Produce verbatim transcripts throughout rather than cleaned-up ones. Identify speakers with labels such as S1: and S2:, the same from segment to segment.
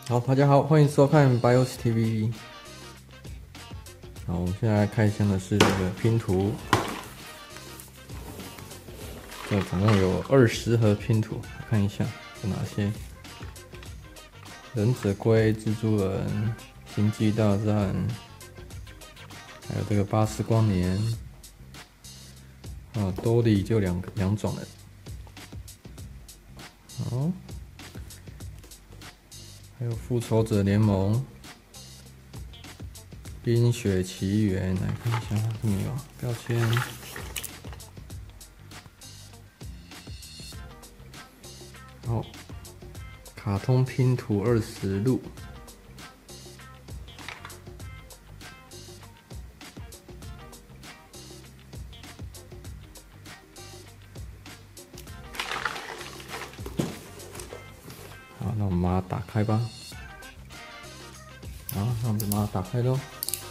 S1: 好，大家好，欢迎收看 BIOS T V。好，我们现在开箱的是这个拼图，这总共有二十盒拼图，看一下有哪些：忍者龟、蜘蛛人、星际大战，还有这个巴斯光年，啊，多利就两两种了。好。还有复仇者联盟、冰雪奇缘，来看一下这没有标签。好，卡通拼图二十路。好，那我们把它打开吧。好，那我们把它打开喽。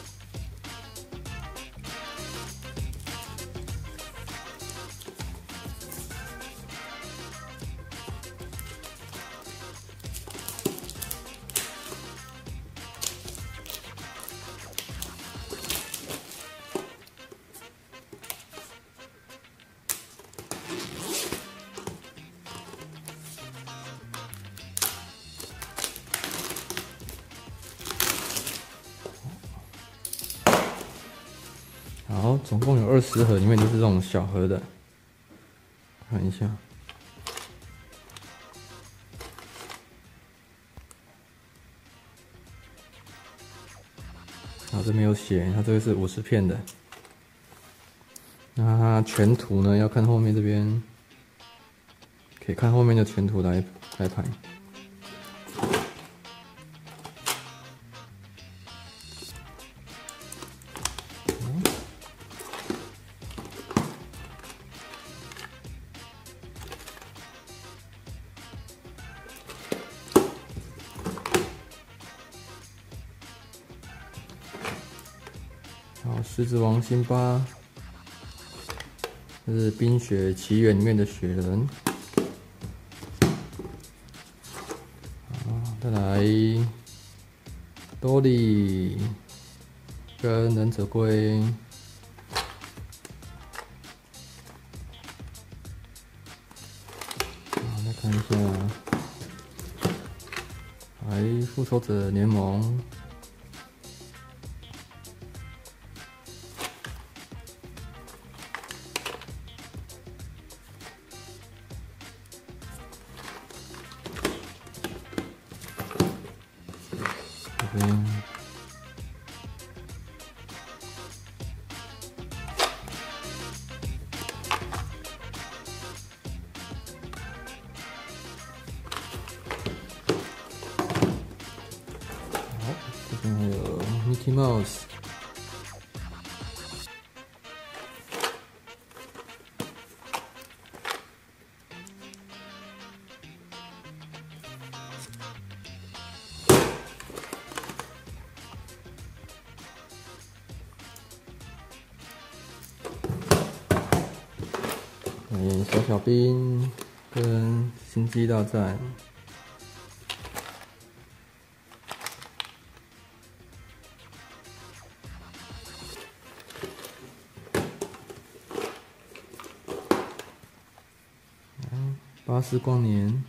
S1: 好，总共有二十盒，里面都是这种小盒的，看一下。啊，这没有写，它这个是五十片的。那它全图呢？要看后面这边，可以看后面的全图来来排。好，狮子王辛巴，这是《冰雪奇缘》里面的雪人。好，再来多利跟忍者龟。好，再看一下，来复仇者联盟。这边好，这边还有 Mickey Mouse。嗯，小小兵跟星际大战，嗯，巴斯光年，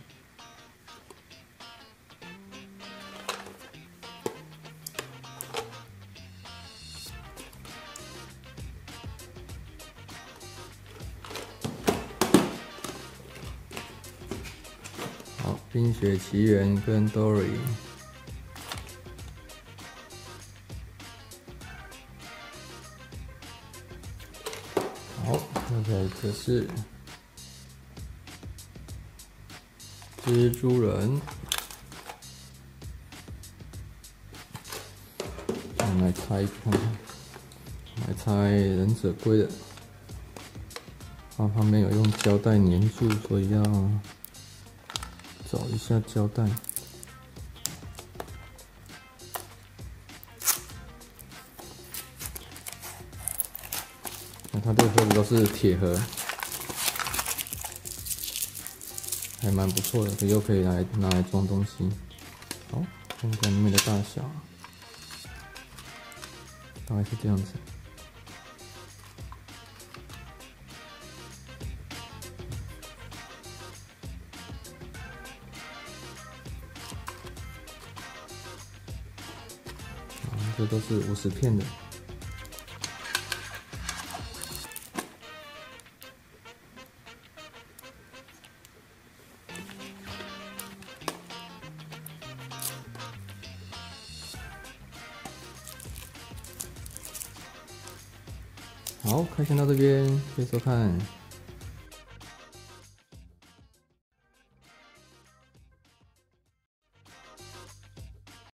S1: 好，《冰雪奇缘》跟 Dory。好，接下来这是蜘蛛人。我们来拆看看，来拆忍者龟的。它旁边有用胶带粘住，所以要找一下胶带。那它这个盒子都是铁盒，还蛮不错的，这又可以拿来拿来装东西。好， 看一下里面的大小，大概是这样子。这都是五十片的。好，开箱到这边，谢谢收看。